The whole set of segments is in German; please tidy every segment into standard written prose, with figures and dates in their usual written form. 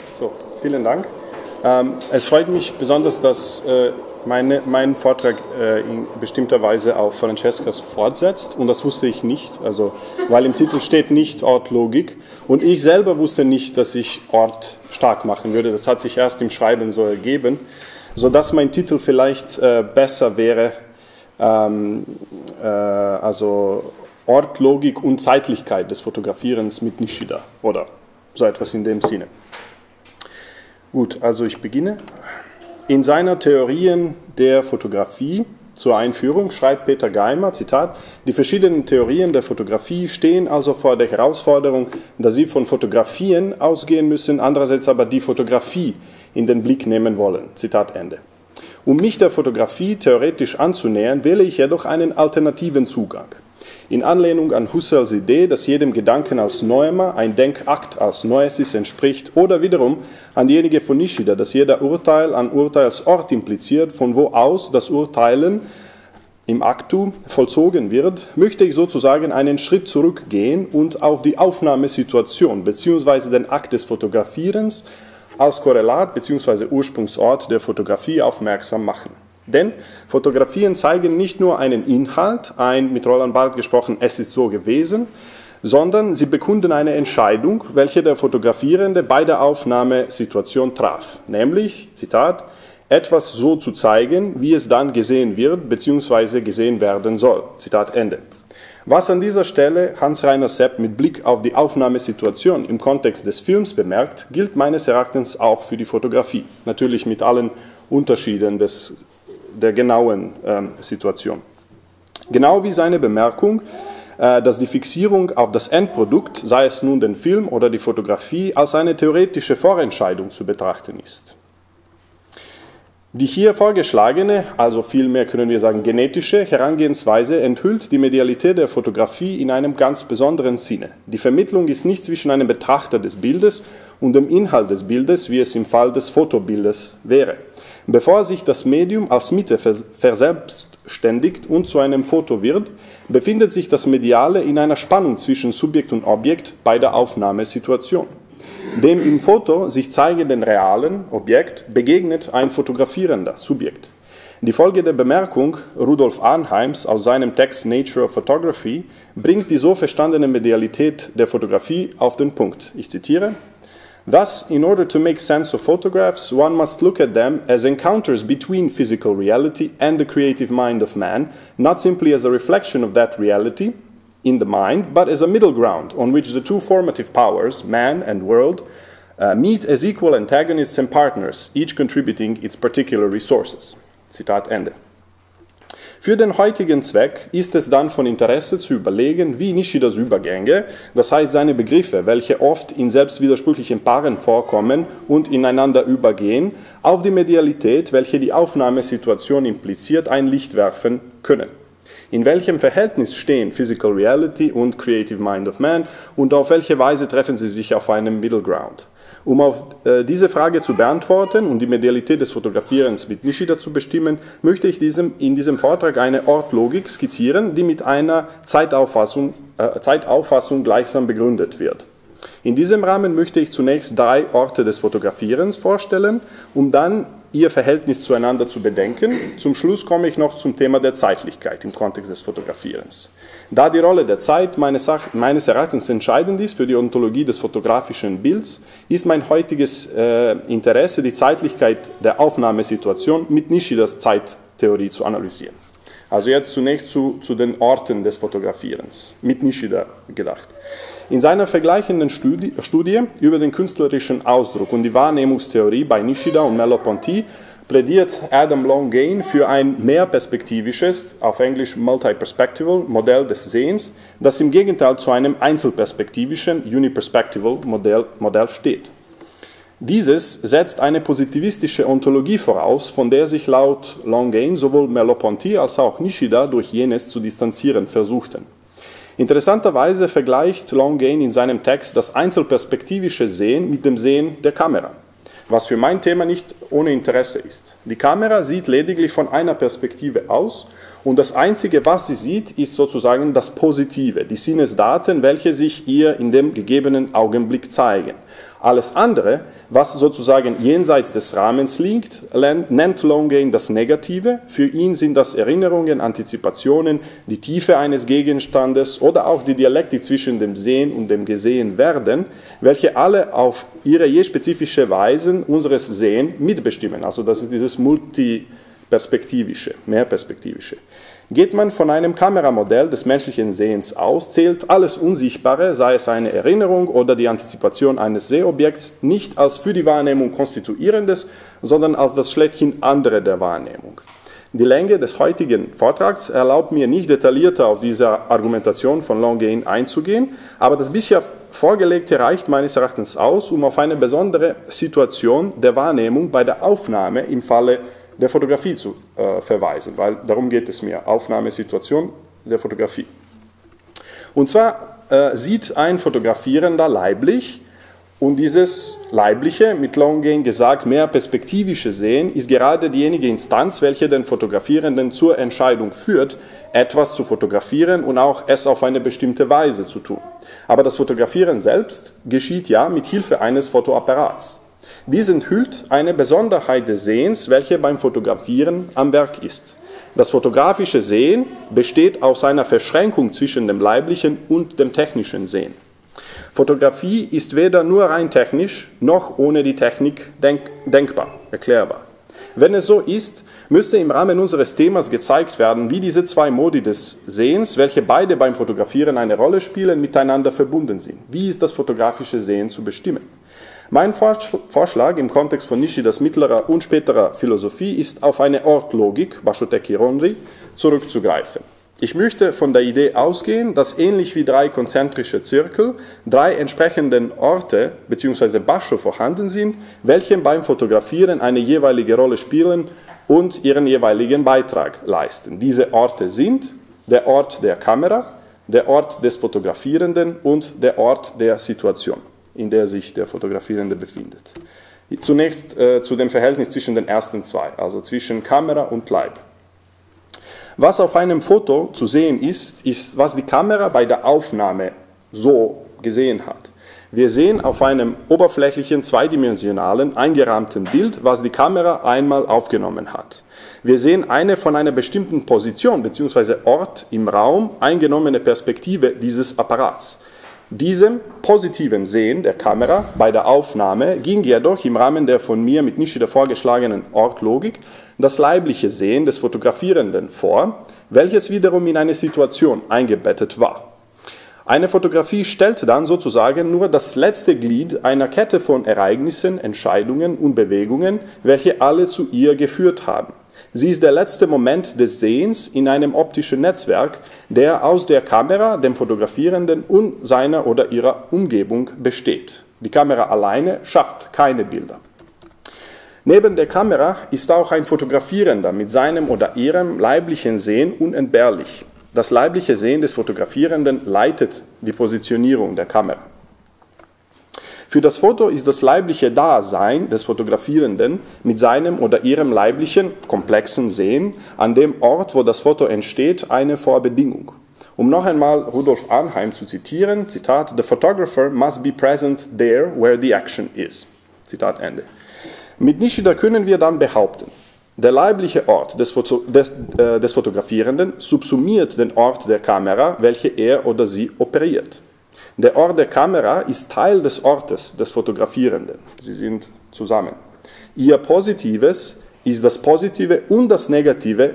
So, vielen Dank. Es freut mich besonders, dass mein Vortrag in bestimmter Weise auf Francescas fortsetzt, und das wusste ich nicht, also, weil im Titel steht nicht Ortlogik, und ich selber wusste nicht, dass ich Ort stark machen würde. Das hat sich erst im Schreiben so ergeben, sodass mein Titel vielleicht besser wäre, also Ortlogik und Zeitlichkeit des Fotografierens mit Nishida oder so etwas in dem Sinne. Gut, also ich beginne. In seiner Theorien der Fotografie zur Einführung schreibt Peter Geimer, Zitat, die verschiedenen Theorien der Fotografie stehen also vor der Herausforderung, dass sie von Fotografien ausgehen müssen, andererseits aber die Fotografie in den Blick nehmen wollen. Zitat Ende. Um mich der Fotografie theoretisch anzunähern, wähle ich jedoch einen alternativen Zugang. In Anlehnung an Husserls Idee, dass jedem Gedanken als Noema ein Denkakt als Noesis entspricht, oder wiederum an diejenige von Nishida, dass jeder Urteil an Urteilsort impliziert, von wo aus das Urteilen im Aktu vollzogen wird, möchte ich sozusagen einen Schritt zurückgehen und auf die Aufnahmesituation bzw. den Akt des Fotografierens als Korrelat bzw. Ursprungsort der Fotografie aufmerksam machen. Denn Fotografien zeigen nicht nur einen Inhalt, mit Roland Barthes gesprochen, es ist so gewesen, sondern sie bekunden eine Entscheidung, welche der Fotografierende bei der Aufnahmesituation traf. Nämlich, Zitat, etwas so zu zeigen, wie es dann gesehen wird bzw. gesehen werden soll. Zitat Ende. Was an dieser Stelle Hans-Rainer Sepp mit Blick auf die Aufnahmesituation im Kontext des Films bemerkt, gilt meines Erachtens auch für die Fotografie. Natürlich mit allen Unterschieden der genauen Situation. Genau wie seine Bemerkung, dass die Fixierung auf das Endprodukt, sei es nun den Film oder die Fotografie, als eine theoretische Vorentscheidung zu betrachten ist. Die hier vorgeschlagene, also vielmehr können wir sagen genetische Herangehensweise enthüllt die Medialität der Fotografie in einem ganz besonderen Sinne. Die Vermittlung ist nicht zwischen einem Betrachter des Bildes und dem Inhalt des Bildes, wie es im Fall des Fotobildes wäre. Bevor sich das Medium als Mitte verselbstständigt und zu einem Foto wird, befindet sich das Mediale in einer Spannung zwischen Subjekt und Objekt bei der Aufnahmesituation. Dem im Foto sich zeigenden realen Objekt begegnet ein fotografierender Subjekt. Die folgende Bemerkung Rudolf Arnheims aus seinem Text Nature of Photography bringt die so verstandene Medialität der Fotografie auf den Punkt. Ich zitiere: Thus, in order to make sense of photographs, one must look at them as encounters between physical reality and the creative mind of man, not simply as a reflection of that reality in the mind, but as a middle ground on which the two formative powers, man and world, meet as equal antagonists and partners, each contributing its particular resources. Zitat Ende. Für den heutigen Zweck ist es dann von Interesse zu überlegen, wie Nishidas Übergänge, das heißt seine Begriffe, welche oft in selbstwidersprüchlichen Paaren vorkommen und ineinander übergehen, auf die Medialität, welche die Aufnahmesituation impliziert, ein Licht werfen können. In welchem Verhältnis stehen Physical Reality und Creative Mind of Man und auf welche Weise treffen sie sich auf einem Middle Ground? Um auf diese Frage zu beantworten und die Medialität des Fotografierens mit Nishida zu bestimmen, möchte ich in diesem Vortrag eine Ortlogik skizzieren, die mit einer Zeitauffassung gleichsam begründet wird. In diesem Rahmen möchte ich zunächst 3 Orte des Fotografierens vorstellen, um dann ihr Verhältnis zueinander zu bedenken. Zum Schluss komme ich noch zum Thema der Zeitlichkeit im Kontext des Fotografierens. Da die Rolle der Zeit meines Erachtens entscheidend ist für die Ontologie des fotografischen Bilds, ist mein heutiges Interesse, die Zeitlichkeit der Aufnahmesituation mit Nishidas Zeittheorie zu analysieren. Also jetzt zunächst zu den Orten des Fotografierens, mit Nishida gedacht. In seiner vergleichenden Studie über den künstlerischen Ausdruck und die Wahrnehmungstheorie bei Nishida und Merleau-Ponty plädiert Adam Longane für ein mehrperspektivisches, auf Englisch multiperspectival Modell des Sehens, das im Gegenteil zu einem einzelperspektivischen uniperspectival Modell steht. Dieses setzt eine positivistische Ontologie voraus, von der sich laut Longane sowohl Merleau-Ponty als auch Nishida durch jenes zu distanzieren versuchten. Interessanterweise vergleicht Longane in seinem Text das einzelperspektivische Sehen mit dem Sehen der Kamera, was für mein Thema nicht ohne Interesse ist. Die Kamera sieht lediglich von einer Perspektive aus und das Einzige, was sie sieht, ist sozusagen das Positive, die Sinnesdaten, welche sich ihr in dem gegebenen Augenblick zeigen. Alles andere, was sozusagen jenseits des Rahmens liegt, nennt Longain das Negative. Für ihn sind das Erinnerungen, Antizipationen, die Tiefe eines Gegenstandes oder auch die Dialektik zwischen dem Sehen und dem Gesehenwerden, welche alle auf ihre je spezifische Weise unseres Sehen mitbestimmen. Also das ist dieses multiperspektivische, mehrperspektivische. Geht man von einem Kameramodell des menschlichen Sehens aus, zählt alles Unsichtbare, sei es eine Erinnerung oder die Antizipation eines Sehobjekts, nicht als für die Wahrnehmung konstituierendes, sondern als das Schlechthin andere der Wahrnehmung. Die Länge des heutigen Vortrags erlaubt mir nicht detaillierter auf diese Argumentation von Longain einzugehen, aber das bisher Vorgelegte reicht meines Erachtens aus, um auf eine besondere Situation der Wahrnehmung bei der Aufnahme im Falle der Fotografie zu verweisen, weil darum geht es mir, Aufnahmesituation der Fotografie. Und zwar sieht ein Fotografierender leiblich und dieses leibliche, mit Longain gesagt, mehr perspektivische Sehen ist gerade diejenige Instanz, welche den Fotografierenden zur Entscheidung führt, etwas zu fotografieren und auch es auf eine bestimmte Weise zu tun. Aber das Fotografieren selbst geschieht ja mit Hilfe eines Fotoapparats. Dies enthüllt eine Besonderheit des Sehens, welche beim Fotografieren am Werk ist. Das fotografische Sehen besteht aus einer Verschränkung zwischen dem leiblichen und dem technischen Sehen. Fotografie ist weder nur rein technisch, noch ohne die Technik denkbar, erklärbar. Wenn es so ist, müsste im Rahmen unseres Themas gezeigt werden, wie diese zwei Modi des Sehens, welche beide beim Fotografieren eine Rolle spielen, miteinander verbunden sind. Wie ist das fotografische Sehen zu bestimmen? Mein Vorschlag im Kontext von Nishidas mittlerer und späterer Philosophie ist, auf eine Ortlogik, Bashoteki Rondri, zurückzugreifen. Ich möchte von der Idee ausgehen, dass ähnlich wie drei konzentrische Zirkel drei entsprechende Orte bzw. Basho vorhanden sind, welche beim Fotografieren eine jeweilige Rolle spielen und ihren jeweiligen Beitrag leisten. Diese Orte sind der Ort der Kamera, der Ort des Fotografierenden und der Ort der Situation, in der sich der Fotografierende befindet. Zunächst zu dem Verhältnis zwischen den ersten zwei, also zwischen Kamera und Leib. Was auf einem Foto zu sehen ist, ist, was die Kamera bei der Aufnahme so gesehen hat. Wir sehen auf einem oberflächlichen, zweidimensionalen, eingerahmten Bild, was die Kamera einmal aufgenommen hat. Wir sehen eine von einer bestimmten Position bzw. Ort im Raum eingenommene Perspektive dieses Apparats. Diesem positiven Sehen der Kamera bei der Aufnahme ging jedoch im Rahmen der von mir mit Nishida vorgeschlagenen Ortlogik das leibliche Sehen des Fotografierenden vor, welches wiederum in eine Situation eingebettet war. Eine Fotografie stellt dann sozusagen nur das letzte Glied einer Kette von Ereignissen, Entscheidungen und Bewegungen, welche alle zu ihr geführt haben. Sie ist der letzte Moment des Sehens in einem optischen Netzwerk, der aus der Kamera, dem Fotografierenden und seiner oder ihrer Umgebung besteht. Die Kamera alleine schafft keine Bilder. Neben der Kamera ist auch ein Fotografierender mit seinem oder ihrem leiblichen Sehen unentbehrlich. Das leibliche Sehen des Fotografierenden leitet die Positionierung der Kamera. Für das Foto ist das leibliche Dasein des Fotografierenden mit seinem oder ihrem leiblichen, komplexen Sehen an dem Ort, wo das Foto entsteht, eine Vorbedingung. Um noch einmal Rudolf Arnheim zu zitieren, Zitat, "The photographer must be present there where the action is." Zitat Ende. Mit Nishida können wir dann behaupten, der leibliche Ort des Fotografierenden subsumiert den Ort der Kamera, welche er oder sie operiert. Der Ort der Kamera ist Teil des Ortes des Fotografierenden. Sie sind zusammen. Ihr Positives ist das Positive und das Negative,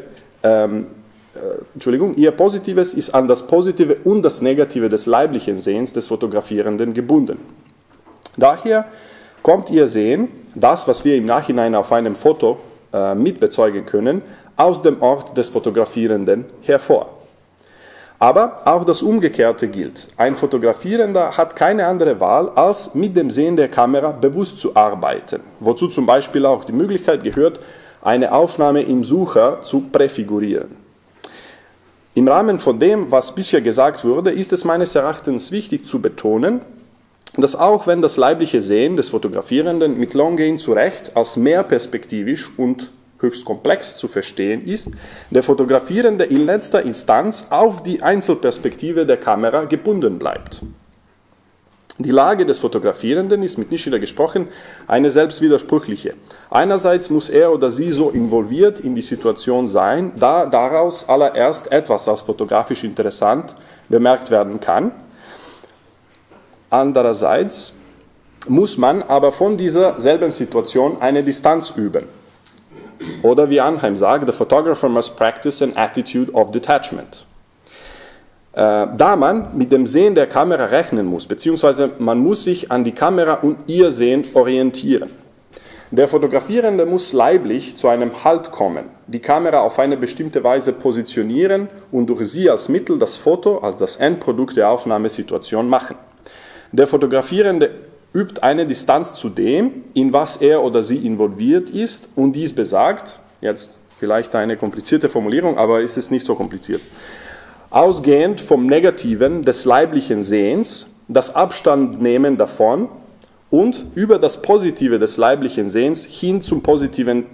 ihr Positives ist an das Positive und das Negative des leiblichen Sehens des Fotografierenden gebunden. Daher kommt ihr Sehen, das, was wir im Nachhinein auf einem Foto mitbezeugen können, aus dem Ort des Fotografierenden hervor. Aber auch das Umgekehrte gilt. Ein Fotografierender hat keine andere Wahl, als mit dem Sehen der Kamera bewusst zu arbeiten, wozu zum Beispiel auch die Möglichkeit gehört, eine Aufnahme im Sucher zu präfigurieren. Im Rahmen von dem, was bisher gesagt wurde, ist es meines Erachtens wichtig zu betonen, dass auch wenn das leibliche Sehen des Fotografierenden mit Longain zu Recht als mehr perspektivisch und höchst komplex zu verstehen ist, der Fotografierende in letzter Instanz auf die Einzelperspektive der Kamera gebunden bleibt. Die Lage des Fotografierenden ist, mit Nishida gesprochen, eine selbstwidersprüchliche. Einerseits muss er oder sie so involviert in die Situation sein, da daraus allererst etwas als fotografisch interessant bemerkt werden kann. Andererseits muss man aber von dieser selben Situation eine Distanz üben. Oder wie Arnheim sagt, the photographer must practice an attitude of detachment. Da man mit dem Sehen der Kamera rechnen muss, beziehungsweise man muss sich an die Kamera und ihr Sehen orientieren. Der Fotografierende muss leiblich zu einem Halt kommen, die Kamera auf eine bestimmte Weise positionieren und durch sie als Mittel das Foto, als das Endprodukt der Aufnahmesituation machen. Der Fotografierende übt eine Distanz zu dem, in was er oder sie involviert ist, und dies besagt, jetzt vielleicht eine komplizierte Formulierung, aber ist es nicht so kompliziert, ausgehend vom Negativen des leiblichen Sehens, das Abstandnehmen davon und über das Positive des leiblichen Sehens hin zum positiven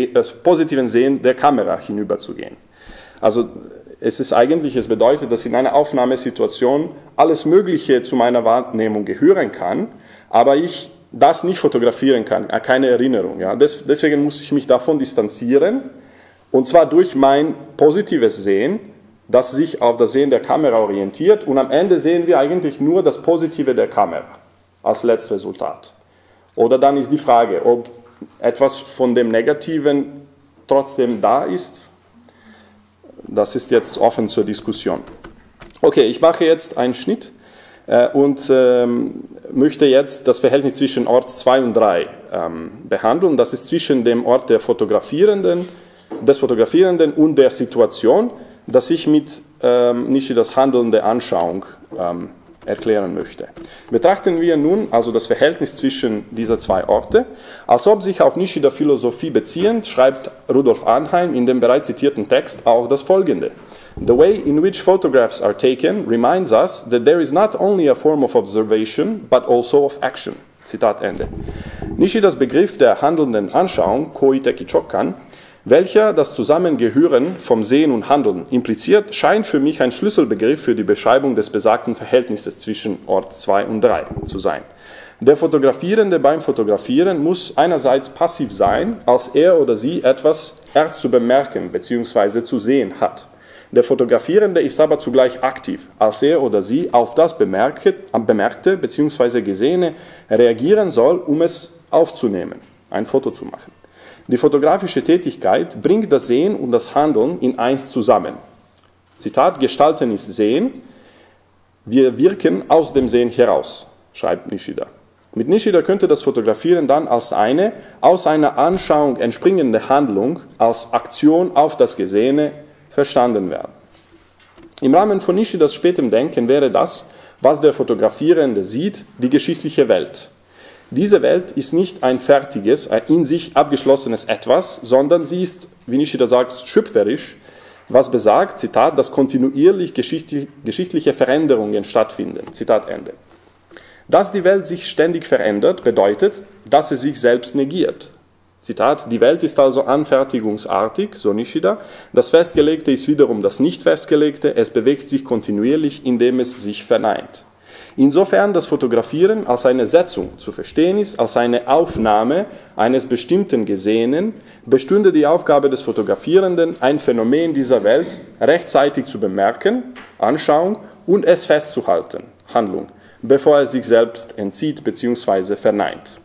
Sehen der Kamera hinüberzugehen. Also es bedeutet, dass in einer Aufnahmesituation alles Mögliche zu meiner Wahrnehmung gehören kann, aber ich das nicht fotografieren kann, keine Erinnerung. Ja. Deswegen muss ich mich davon distanzieren, und zwar durch mein positives Sehen, das sich auf das Sehen der Kamera orientiert, und am Ende sehen wir eigentlich nur das Positive der Kamera als letztes Resultat. Oder dann ist die Frage, ob etwas von dem Negativen trotzdem da ist. Das ist jetzt offen zur Diskussion. Okay, ich mache jetzt einen Schnitt und möchte jetzt das Verhältnis zwischen Ort 2 und 3 behandeln. Das ist zwischen dem Ort des Fotografierenden und der Situation, das ich mit Nishidas handelnde Anschauung erklären möchte. Betrachten wir nun also das Verhältnis zwischen dieser zwei Orte. Als ob sich auf Nishida-Philosophie beziehend, schreibt Rudolf Arnheim in dem bereits zitierten Text auch das Folgende. The way in which photographs are taken reminds us that there is not only a form of observation, but also of action. Zitat Ende. Nishidas Begriff der handelnden Anschauung, Koiteki Chokkan, welcher das Zusammengehören vom Sehen und Handeln impliziert, scheint für mich ein Schlüsselbegriff für die Beschreibung des besagten Verhältnisses zwischen Ort 2 und 3 zu sein. Der Fotografierende beim Fotografieren muss einerseits passiv sein, als er oder sie etwas erst zu bemerken bzw. zu sehen hat. Der Fotografierende ist aber zugleich aktiv, als er oder sie auf das Bemerkte bzw. Gesehene reagieren soll, um es aufzunehmen, ein Foto zu machen. Die fotografische Tätigkeit bringt das Sehen und das Handeln in eins zusammen. Zitat, Gestalten ist Sehen, wir wirken aus dem Sehen heraus, schreibt Nishida. Mit Nishida könnte das Fotografieren dann als eine aus einer Anschauung entspringende Handlung, als Aktion auf das Gesehene verstanden werden. Im Rahmen von Nishidas spätem Denken wäre das, was der Fotografierende sieht, die geschichtliche Welt. Diese Welt ist nicht ein fertiges, ein in sich abgeschlossenes Etwas, sondern sie ist, wie Nishida sagt, schöpferisch, was besagt, Zitat, dass kontinuierlich geschichtliche Veränderungen stattfinden. Zitat Ende. Dass die Welt sich ständig verändert, bedeutet, dass sie sich selbst negiert. Zitat, die Welt ist also anfertigungsartig, so Nishida, das Festgelegte ist wiederum das Nicht-Festgelegte, es bewegt sich kontinuierlich, indem es sich verneint. Insofern das Fotografieren als eine Setzung zu verstehen ist, als eine Aufnahme eines bestimmten Gesehenen, bestünde die Aufgabe des Fotografierenden, ein Phänomen dieser Welt rechtzeitig zu bemerken, Anschauung, und es festzuhalten, Handlung, bevor er sich selbst entzieht bzw. verneint.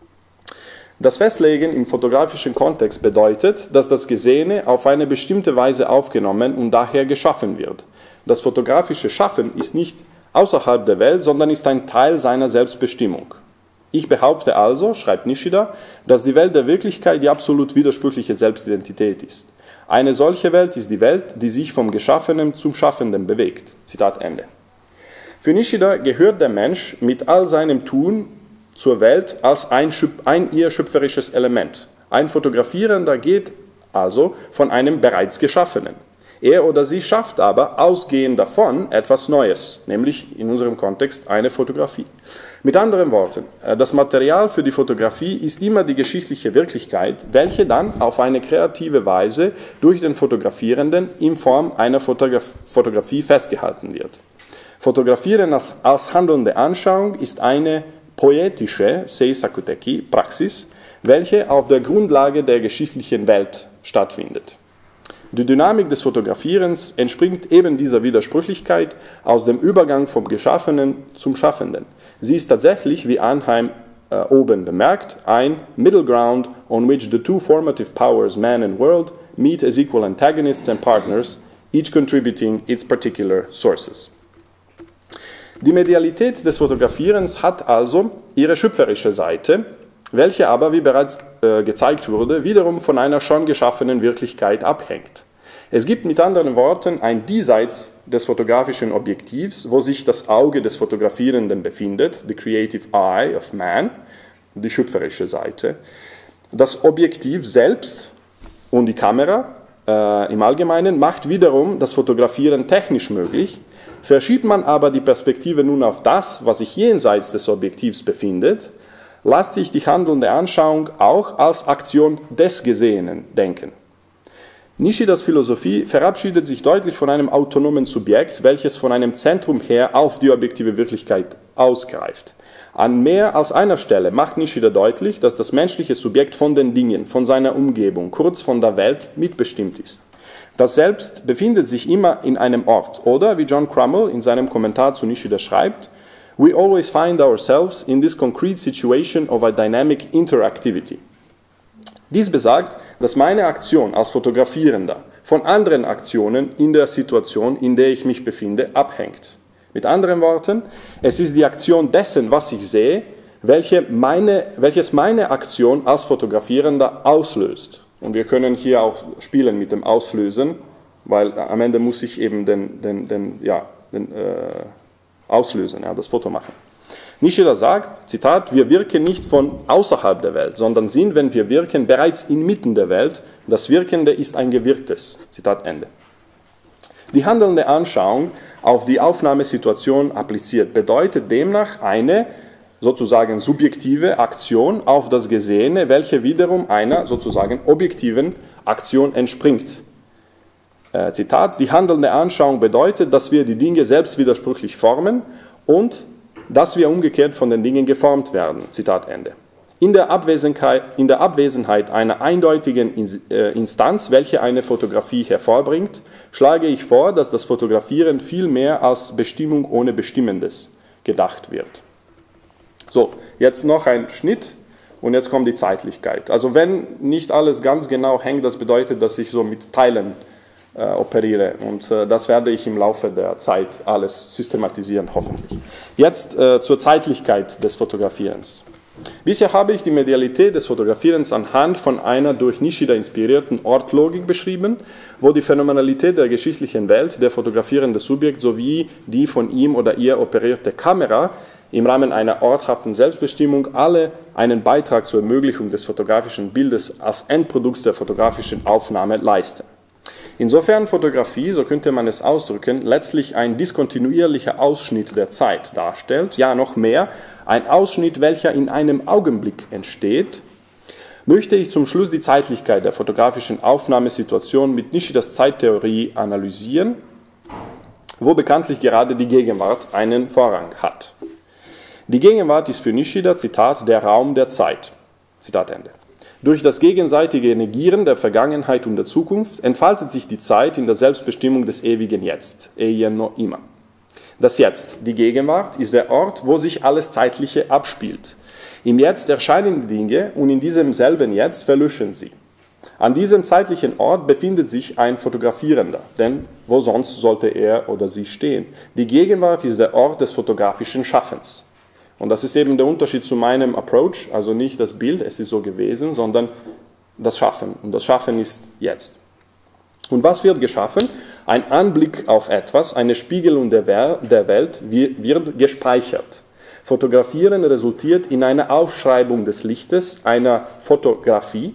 Das Festlegen im fotografischen Kontext bedeutet, dass das Gesehene auf eine bestimmte Weise aufgenommen und daher geschaffen wird. Das fotografische Schaffen ist nicht außerhalb der Welt, sondern ist ein Teil seiner Selbstbestimmung. Ich behaupte also, schreibt Nishida, dass die Welt der Wirklichkeit die absolut widersprüchliche Selbstidentität ist. Eine solche Welt ist die Welt, die sich vom Geschaffenen zum Schaffenden bewegt. Zitat Ende. Für Nishida gehört der Mensch mit all seinem Tun zur Welt als ein ihr schöpferisches Element. Ein Fotografierender geht also von einem bereits Geschaffenen. Er oder sie schafft aber ausgehend davon etwas Neues, nämlich in unserem Kontext eine Fotografie. Mit anderen Worten, das Material für die Fotografie ist immer die geschichtliche Wirklichkeit, welche dann auf eine kreative Weise durch den Fotografierenden in Form einer Fotografie festgehalten wird. Fotografieren als handelnde Anschauung ist eine poetische Seisakuteki-Praxis, welche auf der Grundlage der geschichtlichen Welt stattfindet. Die Dynamik des Fotografierens entspringt eben dieser Widersprüchlichkeit aus dem Übergang vom Geschaffenen zum Schaffenden. Sie ist tatsächlich, wie Arnheim oben bemerkt, ein Middle Ground on which the two formative powers, man and world, meet as equal antagonists and partners, each contributing its particular sources. Die Medialität des Fotografierens hat also ihre schöpferische Seite, welche aber, wie bereits gezeigt wurde, wiederum von einer schon geschaffenen Wirklichkeit abhängt. Es gibt mit anderen Worten ein Diesseits des fotografischen Objektivs, wo sich das Auge des Fotografierenden befindet, the creative eye of man, die schöpferische Seite. Das Objektiv selbst und die Kamera im Allgemeinen macht wiederum das Fotografieren technisch möglich. Verschiebt man aber die Perspektive nun auf das, was sich jenseits des Objektivs befindet, lässt sich die handelnde Anschauung auch als Aktion des Gesehenen denken. Nishidas Philosophie verabschiedet sich deutlich von einem autonomen Subjekt, welches von einem Zentrum her auf die objektive Wirklichkeit ausgreift. An mehr als einer Stelle macht Nishida deutlich, dass das menschliche Subjekt von den Dingen, von seiner Umgebung, kurz von der Welt mitbestimmt ist. Das Selbst befindet sich immer in einem Ort oder, wie John Crummell in seinem Kommentar zu Nishida schreibt, we always find ourselves in this concrete situation of a dynamic interactivity. Dies besagt, dass meine Aktion als Fotografierender von anderen Aktionen in der Situation, in der ich mich befinde, abhängt. Mit anderen Worten, es ist die Aktion dessen, was ich sehe, welches meine Aktion als Fotografierender auslöst. Und wir können hier auch spielen mit dem Auslösen, weil am Ende muss ich eben auslösen, das Foto machen. Nishida sagt, Zitat, wir wirken nicht von außerhalb der Welt, sondern sind, wenn wir wirken, bereits inmitten der Welt. Das Wirkende ist ein Gewirktes. Zitat Ende. Die handelnde Anschauung auf die Aufnahmesituation appliziert bedeutet demnach eine sozusagen subjektive Aktion auf das Gesehene, welche wiederum einer sozusagen objektiven Aktion entspringt. Zitat, die handelnde Anschauung bedeutet, dass wir die Dinge selbstwidersprüchlich formen und dass wir umgekehrt von den Dingen geformt werden. Zitat Ende. In der Abwesenheit einer eindeutigen Instanz, welche eine Fotografie hervorbringt, schlage ich vor, dass das Fotografieren vielmehr als Bestimmung ohne Bestimmendes gedacht wird. So, jetzt noch ein Schnitt und jetzt kommt die Zeitlichkeit. Also wenn nicht alles ganz genau hängt, das bedeutet, dass ich so mit Teilen operiere und das werde ich im Laufe der Zeit alles systematisieren, hoffentlich. Jetzt zur Zeitlichkeit des Fotografierens. Bisher habe ich die Medialität des Fotografierens anhand von einer durch Nishida inspirierten Ortlogik beschrieben, wo die Phänomenalität der geschichtlichen Welt, der fotografierende Subjekt sowie die von ihm oder ihr operierte Kamera im Rahmen einer orthaften Selbstbestimmung alle einen Beitrag zur Ermöglichung des fotografischen Bildes als Endprodukt der fotografischen Aufnahme leisten. Insofern Fotografie, so könnte man es ausdrücken, letztlich ein diskontinuierlicher Ausschnitt der Zeit darstellt, ja noch mehr, ein Ausschnitt, welcher in einem Augenblick entsteht, möchte ich zum Schluss die Zeitlichkeit der fotografischen Aufnahmesituation mit Nishidas Zeittheorie analysieren, wo bekanntlich gerade die Gegenwart einen Vorrang hat. Die Gegenwart ist für Nishida, Zitat, der Raum der Zeit. Zitat Ende. Durch das gegenseitige Negieren der Vergangenheit und der Zukunft entfaltet sich die Zeit in der Selbstbestimmung des ewigen Jetzt, Eien no Ima. Das Jetzt, die Gegenwart, ist der Ort, wo sich alles Zeitliche abspielt. Im Jetzt erscheinen die Dinge und in diesem selben Jetzt verlöschen sie. An diesem zeitlichen Ort befindet sich ein Fotografierender, denn wo sonst sollte er oder sie stehen? Die Gegenwart ist der Ort des fotografischen Schaffens. Und das ist eben der Unterschied zu meinem Approach, also nicht das Bild, es ist so gewesen, sondern das Schaffen. Und das Schaffen ist jetzt. Und was wird geschaffen? Ein Anblick auf etwas, eine Spiegelung der Welt wird gespeichert. Fotografieren resultiert in einer Aufschreibung des Lichtes, einer Fotografie.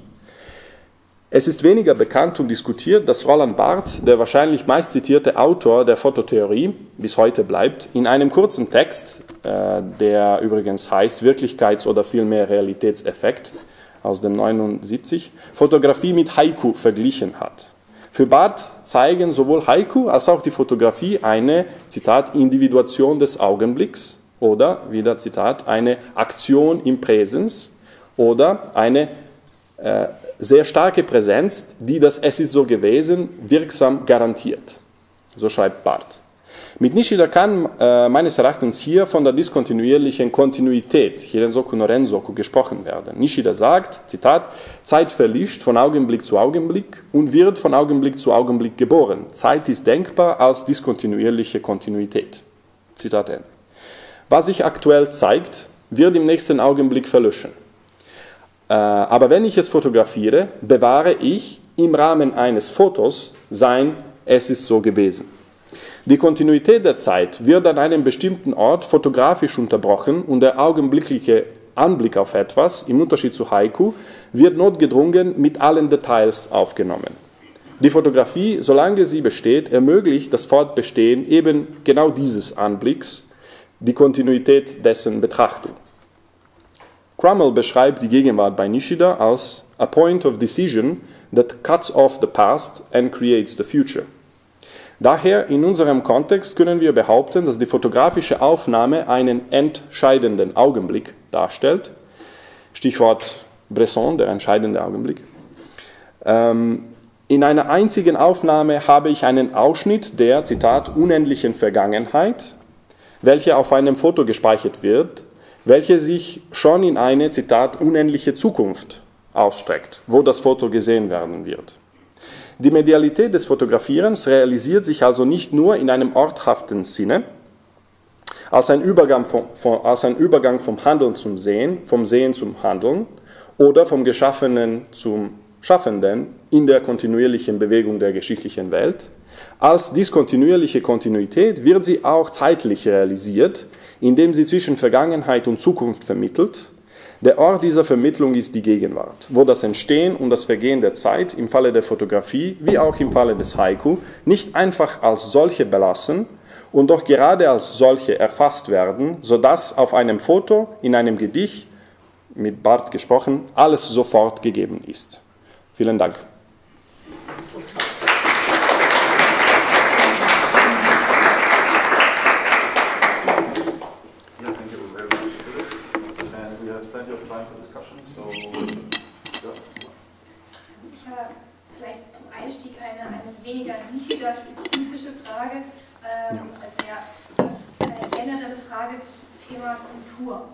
Es ist weniger bekannt und diskutiert, dass Roland Barthes, der wahrscheinlich meistzitierte Autor der Fototheorie, bis heute bleibt, in einem kurzen Text, der übrigens heißt Wirklichkeits- oder vielmehr Realitätseffekt aus dem 79, Fotografie mit Haiku verglichen hat. Für Barth zeigen sowohl Haiku als auch die Fotografie eine, Zitat, Individuation des Augenblicks oder, wieder Zitat, eine Aktion im Präsens oder eine sehr starke Präsenz, die das Es ist so gewesen wirksam garantiert. So schreibt Barth. Mit Nishida kann meines Erachtens hier von der diskontinuierlichen Kontinuität, Hirensoku no Rensoku, gesprochen werden. Nishida sagt, Zitat, Zeit verlischt von Augenblick zu Augenblick und wird von Augenblick zu Augenblick geboren. Zeit ist denkbar als diskontinuierliche Kontinuität. Zitat Ende. Was sich aktuell zeigt, wird im nächsten Augenblick verlöschen. Aber wenn ich es fotografiere, bewahre ich im Rahmen eines Fotos sein Es ist so gewesen. Die Kontinuität der Zeit wird an einem bestimmten Ort fotografisch unterbrochen und der augenblickliche Anblick auf etwas, im Unterschied zu Haiku, wird notgedrungen mit allen Details aufgenommen. Die Fotografie, solange sie besteht, ermöglicht das Fortbestehen eben genau dieses Anblicks, die Kontinuität dessen Betrachtung. Crummell beschreibt die Gegenwart bei Nishida als a point of decision that cuts off the past and creates the future. Daher, in unserem Kontext können wir behaupten, dass die fotografische Aufnahme einen entscheidenden Augenblick darstellt. Stichwort Bresson, der entscheidende Augenblick. In einer einzigen Aufnahme habe ich einen Ausschnitt der, Zitat, unendlichen Vergangenheit, welche auf einem Foto gespeichert wird, welche sich schon in eine, Zitat, unendliche Zukunft ausstreckt, wo das Foto gesehen werden wird. Die Medialität des Fotografierens realisiert sich also nicht nur in einem orthaften Sinne, als ein Übergang vom Handeln zum Sehen, vom Sehen zum Handeln oder vom Geschaffenen zum Schaffenden in der kontinuierlichen Bewegung der geschichtlichen Welt. Als diskontinuierliche Kontinuität wird sie auch zeitlich realisiert, indem sie zwischen Vergangenheit und Zukunft vermittelt. Der Ort dieser Vermittlung ist die Gegenwart, wo das Entstehen und das Vergehen der Zeit im Falle der Fotografie wie auch im Falle des Haiku nicht einfach als solche belassen und doch gerade als solche erfasst werden, sodass auf einem Foto, in einem Gedicht, mit Barth gesprochen, alles sofort gegeben ist. Vielen Dank. Vielleicht zum Einstieg eine weniger Nishida-spezifische Frage, als mehr eine generelle Frage zum Thema Kultur.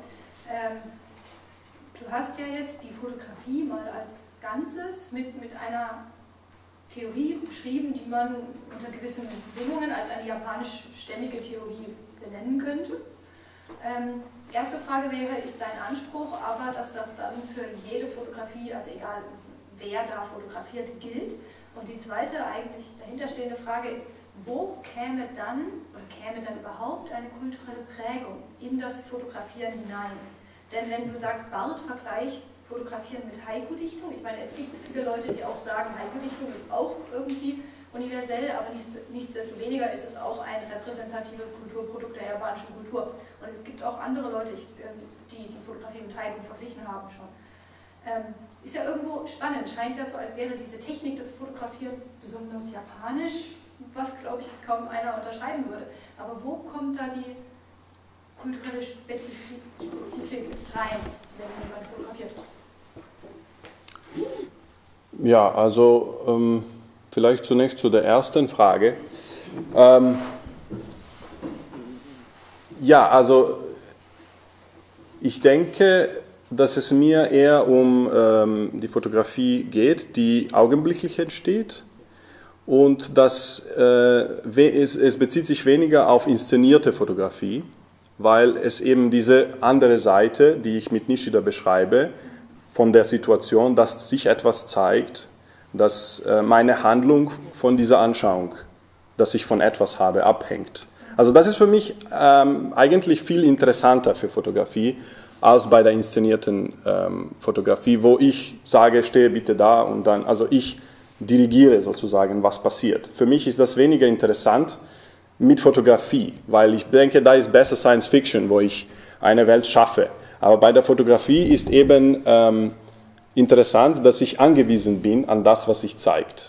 Du hast ja jetzt die Fotografie mal als Ganzes mit einer Theorie beschrieben, die man unter gewissen Bedingungen als eine japanischstämmige Theorie benennen könnte. Erste Frage wäre, ist dein Anspruch aber, dass das dann für jede Fotografie, also egal wer da fotografiert, gilt? Und die zweite eigentlich dahinterstehende Frage ist, wo käme dann überhaupt eine kulturelle Prägung in das Fotografieren hinein? Denn wenn du sagst, Barth vergleicht Fotografieren mit Haiku-Dichtung, ich meine, es gibt viele Leute, die auch sagen, Haiku-Dichtung ist auch irgendwie universell, aber nichtsdestoweniger ist es auch ein repräsentatives Kulturprodukt der japanischen Kultur. Und es gibt auch andere Leute, die die Fotografie mit Haiku verglichen haben schon. Ist ja irgendwo spannend, scheint ja so, als wäre diese Technik des Fotografierens besonders japanisch, was, glaube ich, kaum einer unterscheiden würde. Aber wo kommt da die kulturelle Spezifik rein, wenn jemand fotografiert? Ja, also vielleicht zunächst zu der ersten Frage. Ja, also ich denke, dass es mir eher um die Fotografie geht, die augenblicklich entsteht, und dass es bezieht sich weniger auf inszenierte Fotografie, weil es eben diese andere Seite, die ich mit Nishida beschreibe, von der Situation, dass sich etwas zeigt, dass meine Handlung von dieser Anschauung, dass ich von etwas habe, abhängt. Also das ist für mich eigentlich viel interessanter für Fotografie als bei der inszenierten Fotografie, wo ich sage, stehe bitte da und dann, also ich dirigiere sozusagen, was passiert. Für mich ist das weniger interessant mit Fotografie, weil ich denke, da ist besser Science Fiction, wo ich eine Welt schaffe. Aber bei der Fotografie ist eben interessant, dass ich angewiesen bin an das, was sich zeigt.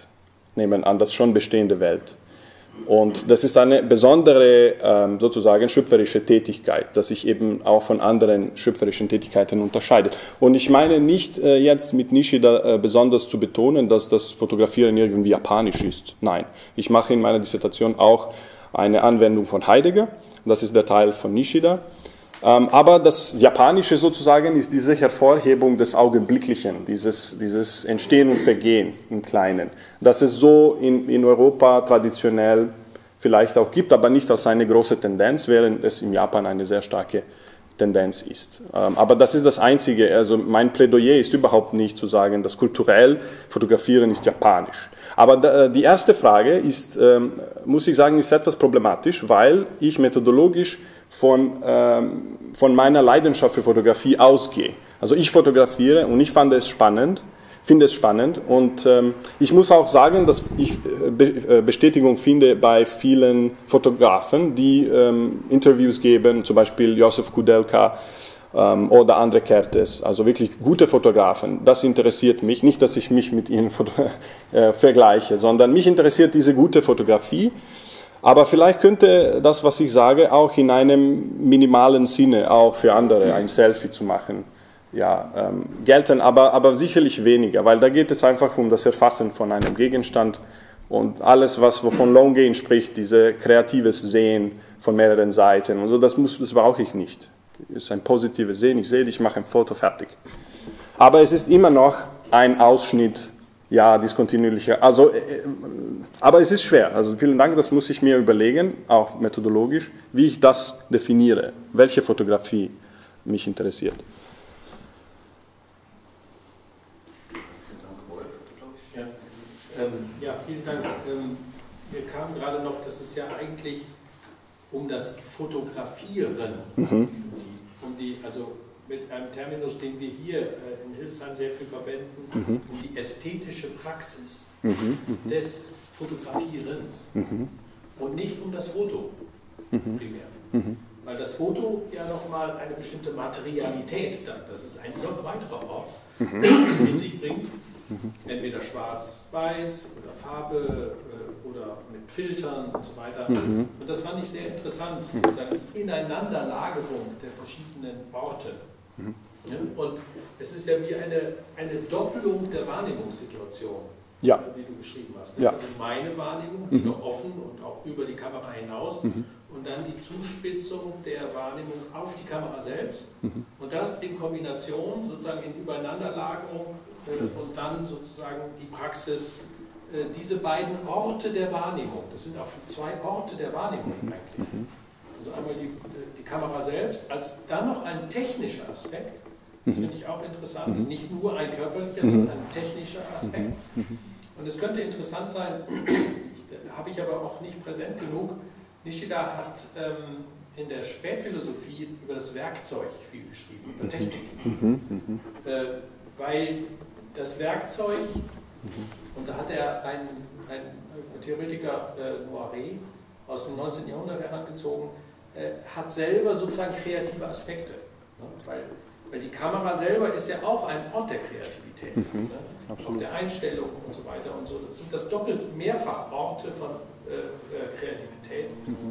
nebenan das schon bestehende Welt. Und das ist eine besondere, sozusagen, schöpferische Tätigkeit, das sich eben auch von anderen schöpferischen Tätigkeiten unterscheidet. Und ich meine nicht jetzt mit Nishida besonders zu betonen, dass das Fotografieren irgendwie japanisch ist. Nein, ich mache in meiner Dissertation auch eine Anwendung von Heidegger, das ist der Teil von Nishida. Aber das Japanische sozusagen ist diese Hervorhebung des Augenblicklichen, dieses Entstehen und Vergehen im Kleinen, das es so in Europa traditionell vielleicht auch gibt, aber nicht als eine große Tendenz, während es in Japan eine sehr starke Tendenz ist. Aber das ist das Einzige, also mein Plädoyer ist überhaupt nicht zu sagen, dass kulturell Fotografieren ist japanisch. Aber die erste Frage ist, muss ich sagen, ist etwas problematisch, weil ich methodologisch von meiner Leidenschaft für Fotografie ausgehe. Also ich fotografiere und ich finde es spannend und ich muss auch sagen, dass ich Bestätigung finde bei vielen Fotografen, die Interviews geben, zum Beispiel Josef Kudelka oder André Kertész, also wirklich gute Fotografen. Das interessiert mich, nicht, dass ich mich mit ihnen vergleiche, sondern mich interessiert diese gute Fotografie. Aber vielleicht könnte das, was ich sage, auch in einem minimalen Sinne auch für andere ein Selfie zu machen, ja, gelten, aber sicherlich weniger, weil da geht es einfach um das Erfassen von einem Gegenstand und alles, wovon Longgen spricht, diese kreatives Sehen von mehreren Seiten und so, das brauche ich nicht. Es ist ein positives Sehen, ich sehe, ich mache ein Foto, fertig. Aber es ist immer noch ein Ausschnitt, ja, diskontinuierlicher, also, aber es ist schwer, also vielen Dank, das muss ich mir überlegen, auch methodologisch, wie ich das definiere, welche Fotografie mich interessiert. Ja, vielen Dank. Wir kamen gerade noch, dass es ja eigentlich um das Fotografieren, also mit einem Terminus, den wir hier in Hildesheim sehr viel verwenden, um die ästhetische Praxis des Fotografierens und nicht um das Foto primär. Weil das Foto ja nochmal eine bestimmte Materialität, das ist ein noch weiterer Ort, mit sich bringt. Entweder schwarz-weiß oder Farbe oder mit Filtern und so weiter. Und das fand ich sehr interessant, die Ineinanderlagerung der verschiedenen Orte. Ja, und es ist ja wie eine Doppelung der Wahrnehmungssituation, ja, die du beschrieben hast. Ja. Also meine Wahrnehmung, die noch offen und auch über die Kamera hinaus, und dann die Zuspitzung der Wahrnehmung auf die Kamera selbst. Und das in Kombination, sozusagen in Übereinanderlagerung und dann sozusagen die Praxis, diese beiden Orte der Wahrnehmung, das sind auch zwei Orte der Wahrnehmung eigentlich. Also einmal die Kamera selbst, als dann noch ein technischer Aspekt, das finde ich auch interessant, nicht nur ein körperlicher, sondern ein technischer Aspekt. Und es könnte interessant sein, habe ich aber auch nicht präsent genug, Nishida hat in der Spätphilosophie über das Werkzeug viel geschrieben, über Technik. Weil das Werkzeug, und da hat er einen Theoretiker, Noiret, aus dem 19. Jahrhundert herangezogen, hat selber sozusagen kreative Aspekte. Ne? Weil die Kamera selber ist ja auch ein Ort der Kreativität, ne? Auch der Einstellung und so weiter und so. Das sind das doppelt mehrfach Orte von Kreativität,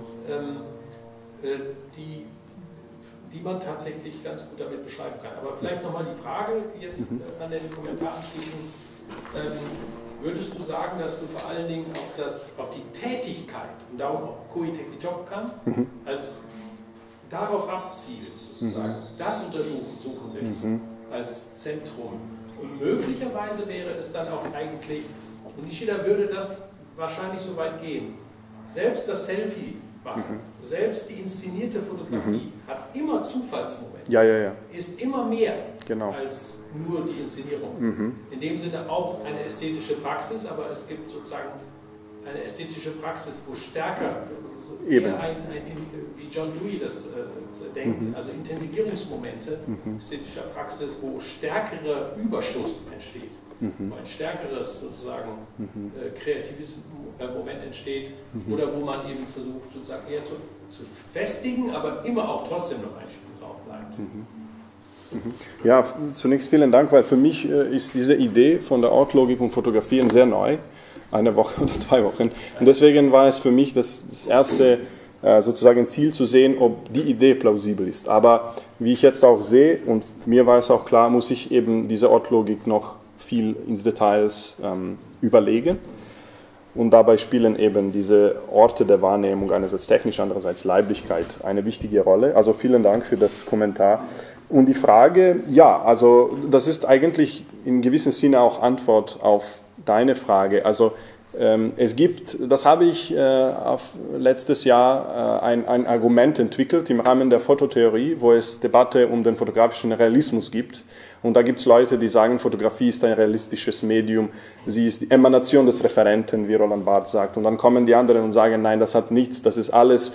die man tatsächlich ganz gut damit beschreiben kann. Aber vielleicht nochmal die Frage jetzt an den Kommentar anschließend. Würdest du sagen, dass du vor allen Dingen auf die Tätigkeit, und darum auch Koiteki Jobkan, als darauf abzielst, sozusagen, das suchen willst, als Zentrum? Und möglicherweise wäre es dann auch eigentlich, und Nishida würde das wahrscheinlich so weit gehen, selbst das Selfie machen, selbst die inszenierte Fotografie hat immer Zufallsmomente, ist immer mehr als nur die Inszenierung. In dem Sinne auch eine ästhetische Praxis, aber es gibt sozusagen eine ästhetische Praxis, wo stärker, wie John Dewey das denkt, also Intensivierungsmomente ästhetischer Praxis, wo stärkerer Überschuss entsteht, wo ein stärkeres sozusagen kreatives Moment entsteht, oder wo man eben versucht sozusagen eher zu festigen, aber immer auch trotzdem noch ein Spielraum bleibt. Ja, zunächst vielen Dank, weil für mich ist diese Idee von der Ortlogik und Fotografieren sehr neu. eine Woche oder 2 Wochen. Und deswegen war es für mich das erste sozusagen Ziel zu sehen, ob die Idee plausibel ist. Aber wie ich jetzt auch sehe, und mir war es auch klar, muss ich eben diese Ortlogik noch viel ins Details überlegen. Und dabei spielen eben diese Orte der Wahrnehmung, einerseits technisch, andererseits Leiblichkeit, eine wichtige Rolle. Also vielen Dank für das Kommentar. Und die Frage, ja, also das ist eigentlich in gewissem Sinne auch Antwort auf deine Frage. Also es gibt, das habe ich letztes Jahr ein Argument entwickelt im Rahmen der Fototheorie, wo es Debatte um den fotografischen Realismus gibt. Und da gibt es Leute, die sagen, Fotografie ist ein realistisches Medium, sie ist die Emanation des Referenten, wie Roland Barthes sagt. Und dann kommen die anderen und sagen, nein, das hat nichts, das ist alles,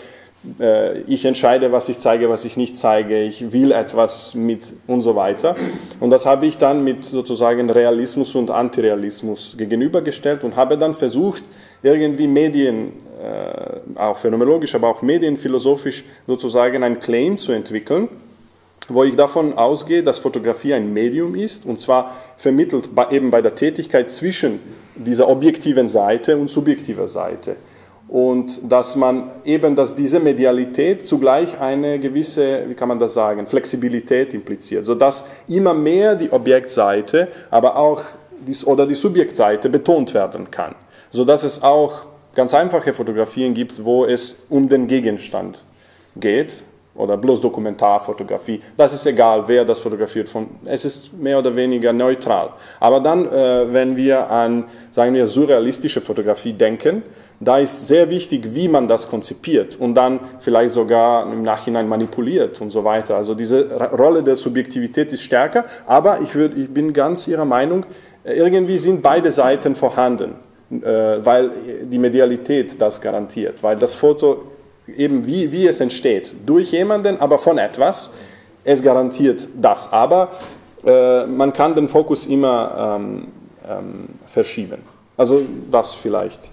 ich entscheide, was ich zeige, was ich nicht zeige, ich will etwas mit und so weiter. Und das habe ich dann mit sozusagen Realismus und Antirealismus gegenübergestellt und habe dann versucht, irgendwie Medien, auch phänomenologisch, aber auch medienphilosophisch sozusagen ein Claim zu entwickeln, wo ich davon ausgehe, dass Fotografie ein Medium ist, und zwar vermittelt eben bei der Tätigkeit zwischen dieser objektiven Seite und subjektiver Seite. Und dass man eben, dass diese Medialität zugleich eine gewisse, wie kann man das sagen, Flexibilität impliziert, sodass immer mehr die Objektseite, aber auch die Subjektseite betont werden kann, sodass es auch ganz einfache Fotografien gibt, wo es um den Gegenstand geht, oder bloß Dokumentarfotografie, das ist egal, wer das fotografiert, es ist mehr oder weniger neutral. Aber dann, wenn wir an, sagen wir, surrealistische Fotografie denken, da ist sehr wichtig, wie man das konzipiert und dann vielleicht sogar im Nachhinein manipuliert und so weiter. Also diese Rolle der Subjektivität ist stärker, aber ich bin ganz Ihrer Meinung, irgendwie sind beide Seiten vorhanden, weil die Medialität das garantiert, weil das Foto eben wie es entsteht, durch jemanden, aber von etwas, es garantiert das. Aber man kann den Fokus immer verschieben. Also das vielleicht.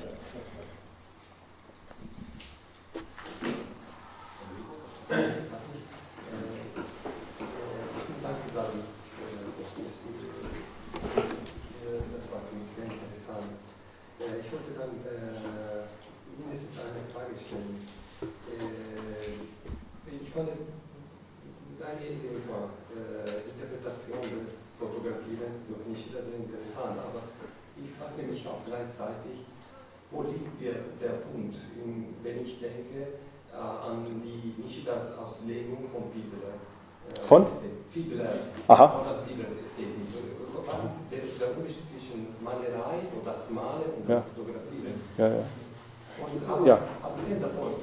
Wo liegt der Punkt, wenn ich denke an die Nishidas Auslegung von Fiedler? Von? Fiedler. Aha. Oder Fiedlers Ästhetik. Was ist der Unterschied zwischen Malerei und das Malen und das Fotografieren? Ja, ja. Und abgesehen davon,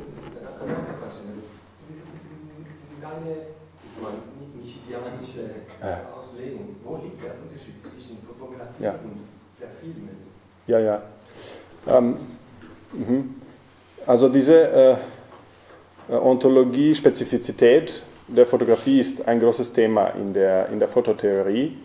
deine nishidianische Auslegung, wo liegt der Unterschied zwischen Fotografie und Verfilmen? Ja, ja. Also diese Ontologie-Spezifizität der Fotografie ist ein großes Thema in der Fototheorie.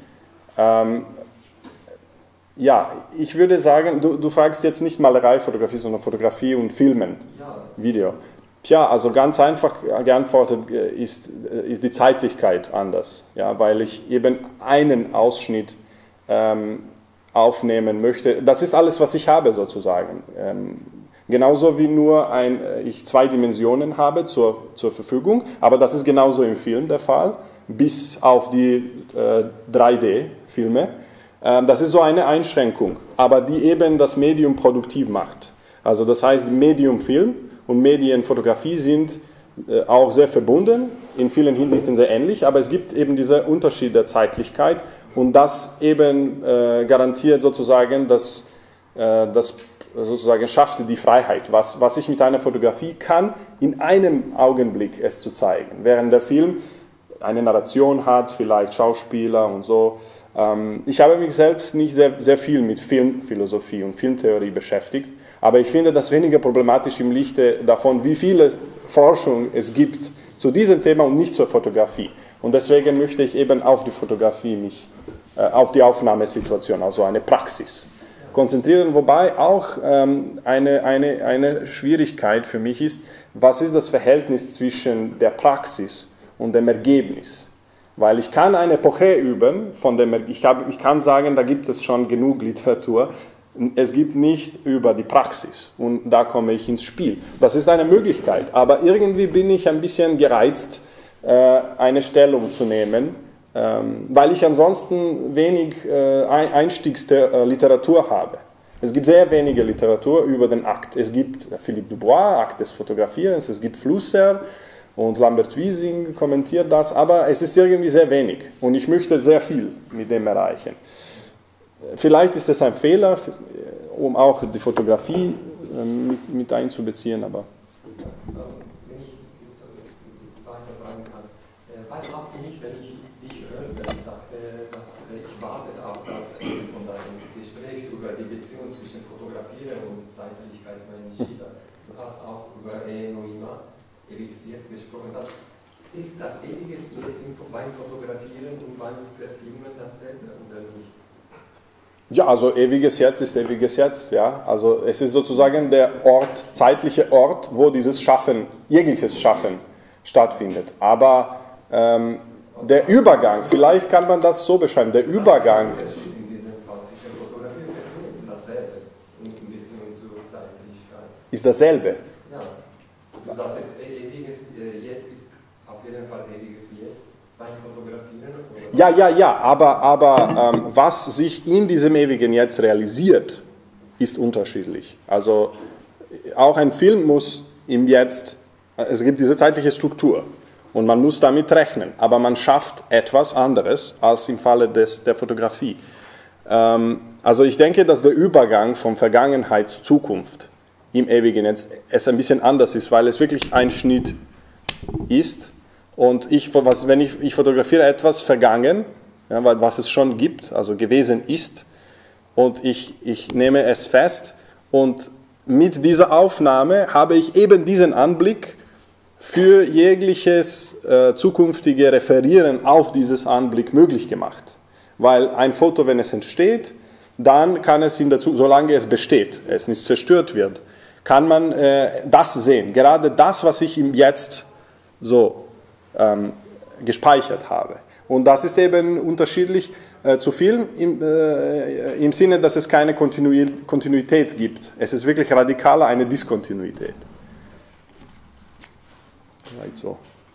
Ja, ich würde sagen, du fragst jetzt nicht Malerei, Fotografie, sondern Fotografie und Filmen, Video. Tja, also ganz einfach geantwortet ist die Zeitlichkeit anders, ja, weil ich eben einen Ausschnitt aufnehmen möchte. Das ist alles, was ich habe sozusagen. Genauso wie nur ich 2 Dimensionen habe zur Verfügung, aber das ist genauso im Film der Fall, bis auf die 3D-Filme. Das ist so eine Einschränkung, aber die eben das Medium produktiv macht. Also das heißt, Medium Film und Medienfotografie sind auch sehr verbunden, in vielen Hinsichten sehr ähnlich, aber es gibt eben diesen Unterschied der Zeitlichkeit und das eben garantiert sozusagen, das sozusagen schafft die Freiheit, was ich mit einer Fotografie kann, in einem Augenblick es zu zeigen, während der Film eine Narration hat, vielleicht Schauspieler und so. Ich habe mich selbst nicht sehr viel mit Filmphilosophie und Filmtheorie beschäftigt, aber ich finde das weniger problematisch im Lichte davon, wie viele Forschung es gibt zu diesem Thema und nicht zur Fotografie. Und deswegen möchte ich eben auf die Fotografie auf die Aufnahmesituation, also eine Praxis, konzentrieren, wobei auch eine Schwierigkeit für mich ist, was ist das Verhältnis zwischen der Praxis und dem Ergebnis? Weil ich kann eine Epoche üben, ich kann sagen, da gibt es schon genug Literatur, Es gibt nicht über die Praxis und da komme ich ins Spiel. Das ist eine Möglichkeit, aber irgendwie bin ich ein bisschen gereizt, eine Stellung zu nehmen, weil ich ansonsten wenig Einstiegsliteratur habe. Es gibt sehr wenige Literatur über den Akt. Es gibt Philippe Dubois, Akt des Fotografierens, es gibt Flusser und Lambert Wiesing kommentiert das, aber es ist irgendwie sehr wenig und ich möchte sehr viel mit dem erreichen. Vielleicht ist es ein Fehler, um auch die Fotografie mit einzubeziehen, aber... Wenn ich weiter fragen kann, weiter bin ich, wenn ich dich höre, dachte, dass ich warte auf das Ende von deinem Gespräch über die Beziehung zwischen Fotografieren und Zeitlichkeit bei Nishida. Du hast auch über Noima, ewiges Jetzt gesprochen. Ist das ewiges Jetzt beim Fotografieren und beim Verfilmen dasselbe oder nicht? Ja, also ewiges Jetzt ist ewiges Jetzt, ja. Also es ist sozusagen der Ort, zeitliche Ort, wo dieses Schaffen, jegliches Schaffen stattfindet. Aber der Übergang, vielleicht kann man das so beschreiben, der Übergang... In diesem Fall zwischen Fotografie und Film ist dasselbe in Beziehung zur Zeitlichkeit. Ist dasselbe? Ja. Du sagtest, ewiges Jetzt ist auf jeden Fall ewiges Jetzt. Beim Fotografieren? Oder? Ja, aber was sich in diesem ewigen Jetzt realisiert, ist unterschiedlich. Also auch ein Film muss im Jetzt, es gibt diese zeitliche Struktur und man muss damit rechnen, aber man schafft etwas anderes als im Falle der Fotografie. Also ich denke, dass der Übergang von Vergangenheit zu Zukunft im ewigen Jetzt es ein bisschen anders ist, weil es wirklich ein Schnitt ist. Und wenn ich fotografiere etwas vergangen, ja, was es schon gibt, also gewesen ist, und ich nehme es fest und mit dieser Aufnahme habe ich eben diesen Anblick für jegliches zukünftige Referieren auf dieses Anblick möglich gemacht. Weil ein Foto, wenn es entsteht, dann kann es solange es besteht, es nicht zerstört wird, kann man das sehen. Gerade das, was ich im Jetzt so gespeichert habe. Und das ist eben unterschiedlich zu Film im Sinne, dass es keine Kontinuität gibt. Es ist wirklich radikaler eine Diskontinuität. Vielleicht so.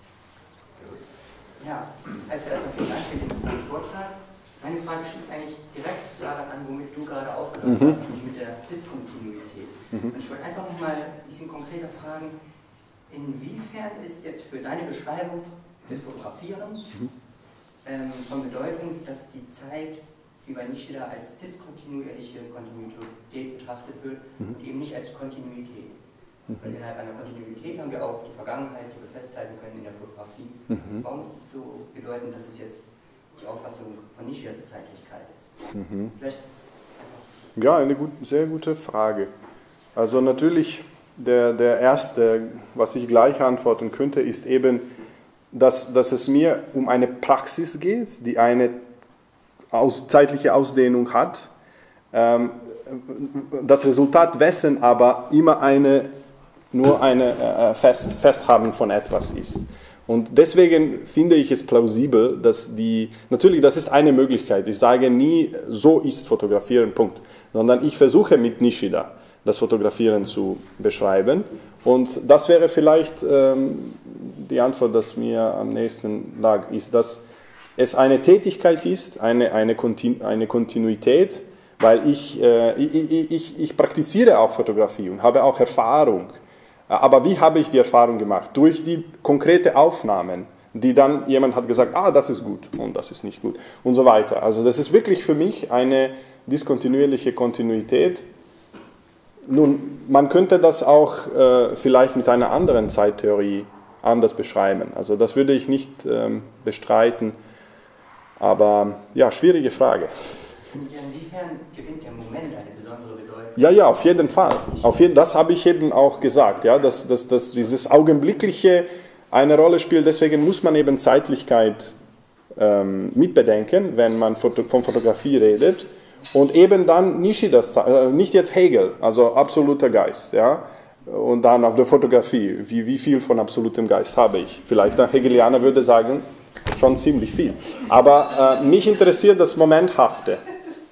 Ja, also erstmal vielen Dank für den interessanten Vortrag. Meine Frage schließt eigentlich direkt daran an, womit du gerade aufgehört hast, nämlich mit der Diskontinuität. Und ich wollte einfach nochmal ein bisschen konkreter fragen, inwiefern ist jetzt für deine Beschreibung des Fotografierens von Bedeutung, dass die Zeit, wie bei Nishida, als diskontinuierliche Kontinuität betrachtet wird und eben nicht als Kontinuität? Weil innerhalb einer Kontinuität haben wir auch die Vergangenheit, die wir festhalten können in der Fotografie. Warum ist es so bedeutend, dass es jetzt die Auffassung von Nishidas Zeitlichkeit ist? Vielleicht einfach. Ja, eine sehr gute Frage. Also natürlich... Der erste, was ich gleich antworten könnte, ist eben, dass es mir um eine Praxis geht, die eine zeitliche Ausdehnung hat, das Resultat dessen aber immer nur eine Festhaben von etwas ist. Und deswegen finde ich es plausibel, dass natürlich, das ist eine Möglichkeit, ich sage nie, so ist Fotografieren, Punkt, sondern ich versuche mit Nishida das Fotografieren zu beschreiben. Und das wäre vielleicht die Antwort, das mir am nächsten lag, ist, dass es eine Tätigkeit ist, eine Kontinuität, weil ich praktiziere auch Fotografie und habe auch Erfahrung. Aber wie habe ich die Erfahrung gemacht? Durch die konkrete Aufnahmen, die dann jemand hat gesagt, das ist gut und das ist nicht gut und so weiter. Also das ist wirklich für mich eine diskontinuierliche Kontinuität. Nun, man könnte das auch vielleicht mit einer anderen Zeittheorie anders beschreiben. Also das würde ich nicht bestreiten, aber ja, schwierige Frage. Inwiefern gewinnt der Moment eine besondere Bedeutung? Ja, auf jeden Fall. Das habe ich eben auch gesagt, ja, dass dieses Augenblickliche eine Rolle spielt. Deswegen muss man eben Zeitlichkeit mitbedenken, wenn man von Fotografie redet. Und eben dann Nishidas, nicht jetzt Hegel, also absoluter Geist, ja, und dann auf der Fotografie, wie viel von absolutem Geist habe ich? Vielleicht ein Hegelianer würde sagen, schon ziemlich viel. Aber mich interessiert das Momenthafte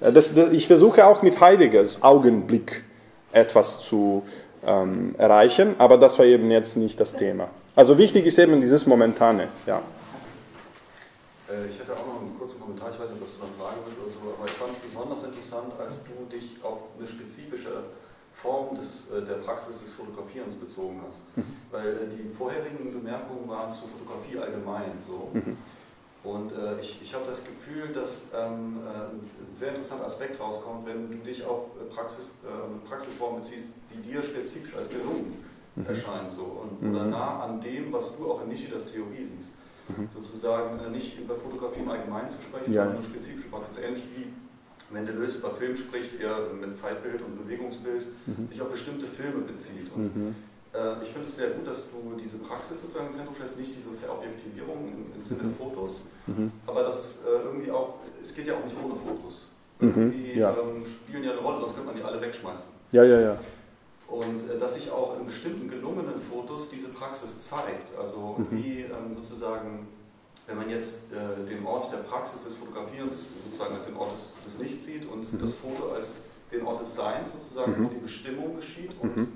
Ich versuche auch mit Heideggers Augenblick etwas zu erreichen, aber das war eben jetzt nicht das Thema. Also wichtig ist eben dieses Momentane. Ja. Ich hätte auch noch einen kurzen Kommentar, ich weiß nicht, ob das eine Frage wird oder so, aber ich fand es besonders interessant, als du dich auf eine spezifische Form der Praxis des Fotografierens bezogen hast. Weil die vorherigen Bemerkungen waren zur Fotografie allgemein so. Und ich habe das Gefühl, dass ein sehr interessanter Aspekt rauskommt, wenn du dich auf Praxisformen beziehst, die dir spezifisch als gelungen erscheinen so, oder nah an dem, was du auch in Nishidas Theorie siehst. Sozusagen nicht über Fotografie im Allgemeinen zu sprechen, sondern eine spezifische Praxis. Ähnlich wie wenn Deleuze über Film spricht, er mit Zeitbild und Bewegungsbild sich auf bestimmte Filme bezieht. Und ich finde es sehr gut, dass du diese Praxis sozusagen im Zentrum stellst, nicht diese Verobjektivierung im Sinne der Fotos, aber das ist irgendwie auch, es geht ja auch nicht ohne Fotos. Irgendwie spielen ja eine Rolle, sonst könnte man die alle wegschmeißen. Ja. Und dass sich auch in bestimmten gelungenen Fotos diese Praxis zeigt, also wie sozusagen, wenn man jetzt den Ort der Praxis des Fotografierens sozusagen als den Ort des Nichts sieht und das Foto als den Ort des Seins sozusagen, wo die Bestimmung geschieht und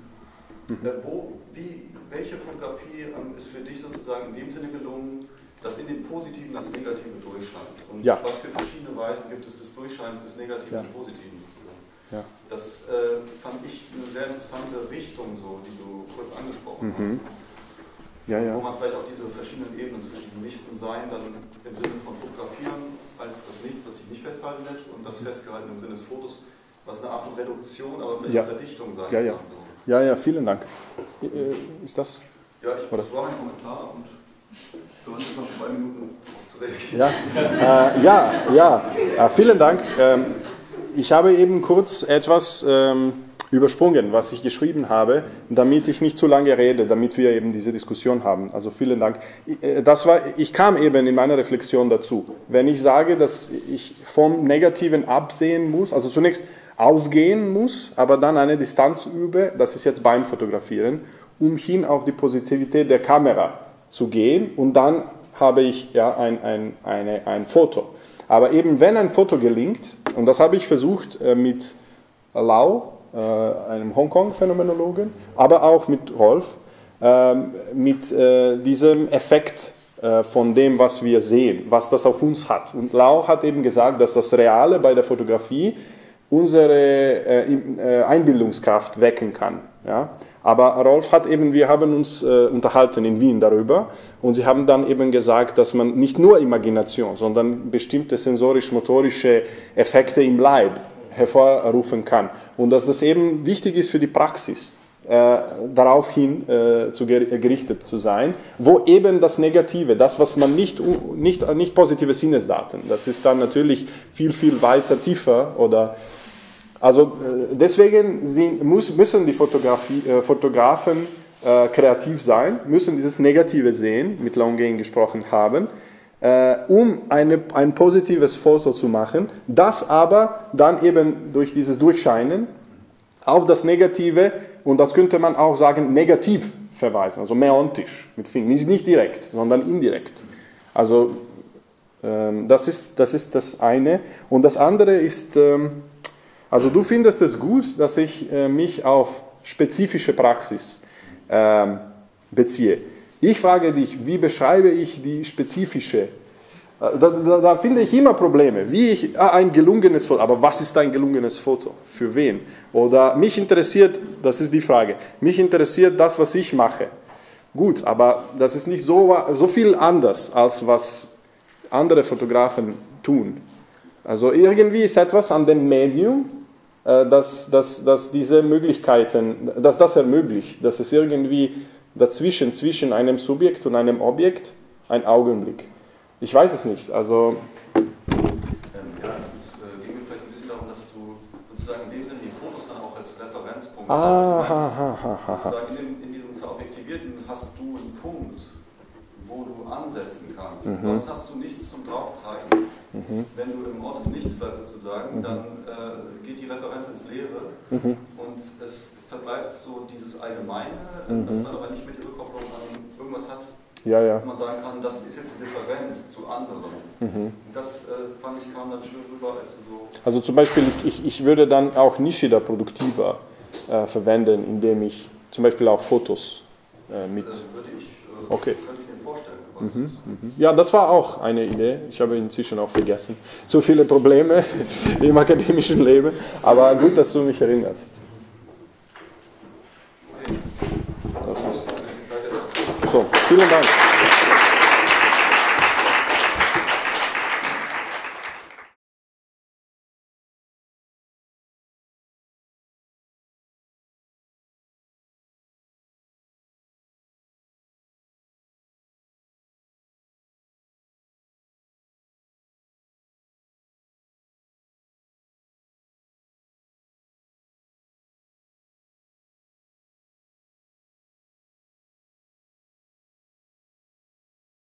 welche Fotografie ist für dich sozusagen in dem Sinne gelungen, dass in dem Positiven das Negative durchscheint und was für verschiedene Weisen gibt es des Durchscheins des Negativen und Positiven sozusagen. Ja. Das fand ich eine sehr interessante Richtung, so, die du kurz angesprochen hast. Wo man vielleicht auch diese verschiedenen Ebenen zwischen diesem Nichts und Sein dann im Sinne von Fotografieren als das Nichts, das sich nicht festhalten lässt, und das Festgehalten im Sinne des Fotos, was eine Art von Reduktion, aber vielleicht Verdichtung sein kann. So. Ja, vielen Dank. Ist das? Ja, das war ein Kommentar und du hast jetzt noch 2 Minuten zu reagieren. Vielen Dank. Ich habe eben kurz etwas übersprungen, was ich geschrieben habe, damit ich nicht zu lange rede, damit wir eben diese Diskussion haben. Also vielen Dank. Ich kam eben in meiner Reflexion dazu. Wenn ich sage, dass ich vom Negativen absehen muss, also zunächst ausgehen muss, aber dann eine Distanz übe, das ist jetzt beim Fotografieren, um hin auf die Positivität der Kamera zu gehen, und dann habe ich ein Foto. Aber eben wenn ein Foto gelingt, und das habe ich versucht mit Lau, einem Hongkong-Phänomenologen, aber auch mit Rolf, mit diesem Effekt von dem, was wir sehen, was das auf uns hat. Und Lau hat eben gesagt, dass das Reale bei der Fotografie unsere Einbildungskraft wecken kann. Ja? Aber Rolf hat eben, wir haben uns unterhalten in Wien darüber, und sie haben dann eben gesagt, dass man nicht nur Imagination, sondern bestimmte sensorisch-motorische Effekte im Leib hervorrufen kann. Und dass das eben wichtig ist für die Praxis, daraufhin gerichtet zu sein, wo eben das Negative, das, was man nicht positive Sinnesdaten, das ist dann natürlich viel, viel weiter tiefer oder. Also deswegen müssen die Fotografen kreativ sein, müssen dieses Negative sehen, mit Langevin gesprochen haben, um ein positives Foto zu machen, das aber dann eben durch dieses Durchscheinen auf das Negative, und das könnte man auch sagen, negativ verweisen, also mäontisch, mit Fingern, nicht direkt, sondern indirekt. Also das ist das eine. Und das andere ist, also du findest es gut, dass ich mich auf spezifische Praxis beziehe. Ich frage dich, wie beschreibe ich die spezifische? Da finde ich immer Probleme. Ein gelungenes Foto, aber was ist ein gelungenes Foto? Für wen? Oder mich interessiert, das ist die Frage, mich interessiert das, was ich mache. Gut, aber das ist nicht so viel anders, als was andere Fotografen tun. Also irgendwie ist etwas an dem Medium, dass diese Möglichkeiten, dass das ermöglicht, dass es irgendwie zwischen einem Subjekt und einem Objekt ein Augenblick. Ich weiß es nicht, also. Es ging mir vielleicht ein bisschen darum, dass du sozusagen in dem Sinne die Fotos dann auch als Referenzpunkt sozusagen in diesem Verobjektivierten hast du einen Punkt, wo du ansetzen kannst. Sonst hast du nichts zum Draufzeigen. Wenn du im Ort des Nichts bleibst sozusagen, dann geht die Referenz ins Leere und es verbleibt so dieses Allgemeine, das dann aber nicht mit Rückkopplung an irgendwas hat, Ja, ja. Man sagen kann, das ist jetzt die Differenz zu anderen. Das fand ich kam dann schön rüber, als du so... Also zum Beispiel, ich würde dann auch Nishida Produktiva verwenden, indem ich zum Beispiel auch Fotos mit... Okay. Könnte ich mir vorstellen. Ja, das war auch eine Idee. Ich habe inzwischen auch vergessen. Zu viele Probleme im akademischen Leben. Aber gut, dass du mich erinnerst. Das ist so, vielen Dank.